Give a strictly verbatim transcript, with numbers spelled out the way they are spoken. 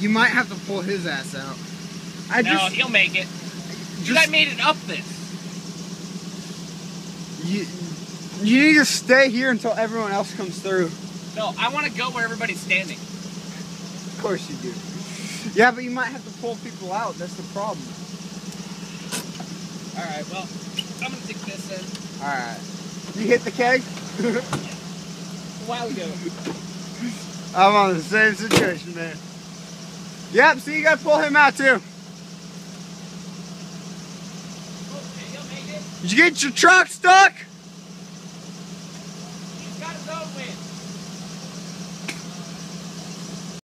You might have to pull his ass out. I no, just, he'll make it. just, You guys made it up this. You, you need to stay here until everyone else comes through. No, I want to go where everybody's standing. Of course you do. Yeah, but you might have to pull people out. That's the problem. All right, well, I'm going to take this in. All right. You hit the keg? A while ago. I'm on the same situation, man. Yep, so you gotta pull him out too. Okay, he'll make it. Did you get your truck stuck?